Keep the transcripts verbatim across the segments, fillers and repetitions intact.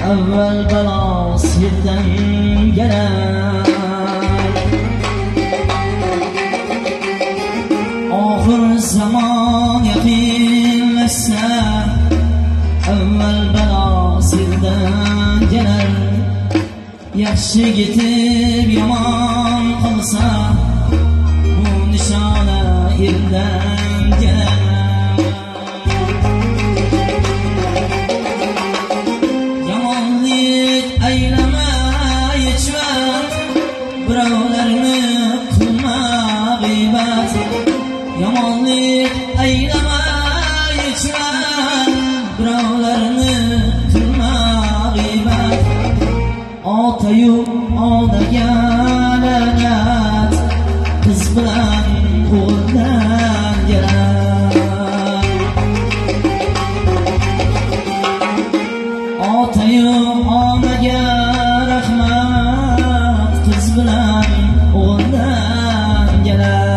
Avval balo sirdan gelar, oxir zamon yaqinlashsa, avval balo sirdan gelar. Yaxshi yetib yomon qilsa, bu nishona eldan gelar. Yomonlik aylama hechvaqt, birovlarni qilma g'iybat. Yomonlik aylama hechvaqt, birovlarni qilma g'iybat. Otayu onaga la'nat, qiz bilan o'g'ildan gelar. Otayu onaga rahmat, qiz bilan o'g'ildan gelar.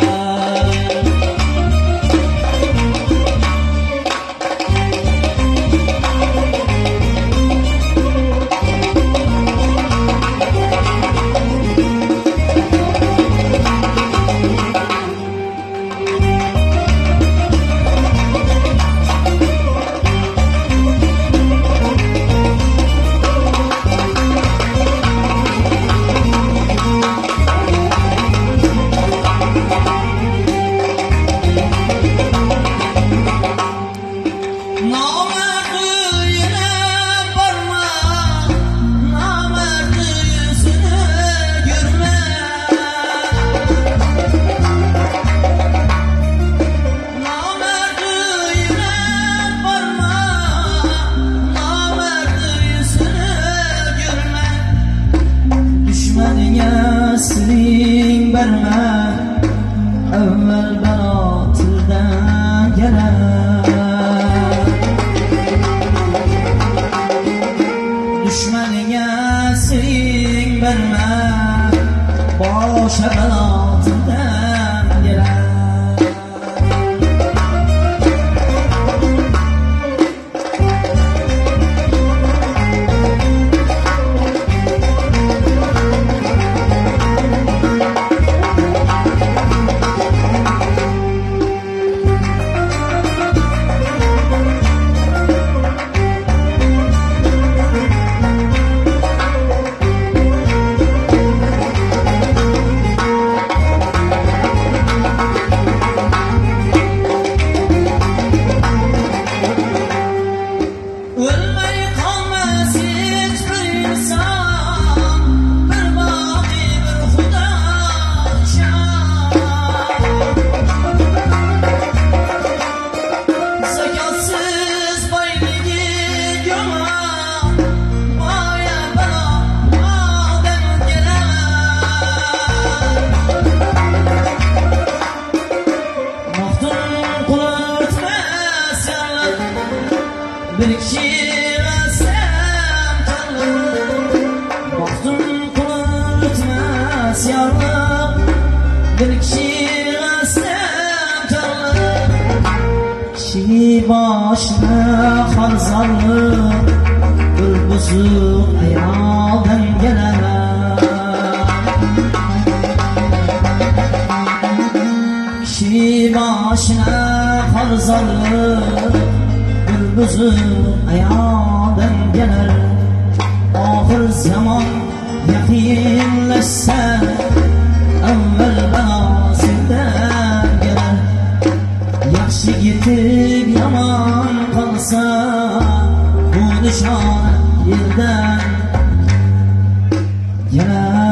Siring berma, avval balo tildan gelar. Dushmaniga siring berma, boshqa balo tildan gelar. Bir kishi rasam tanlab, baxtim qulutmas yorliq. Bir kishi rasam tanlab, kishi boshini xalzorliq, bir buzuq ayoldan gelar. Kishi boshini xalzorliq, buzuq ayoldan gelar. Oxir zamon yaqinlashsa, avval balo sirdan gelar. Yaxshi yetib yomon qolsa, bu nishona eldan gelar.